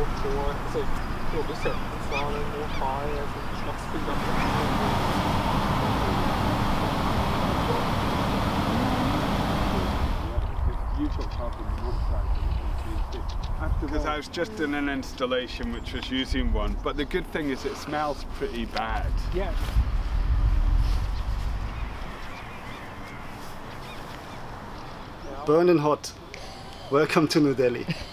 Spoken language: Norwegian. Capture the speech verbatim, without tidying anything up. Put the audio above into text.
på altså, produsenten sa den må ha et slags program. Because I was just in an installation which was using one, but the good thing is it smells pretty bad. Yeah. Burning hot. Welcome to New Delhi.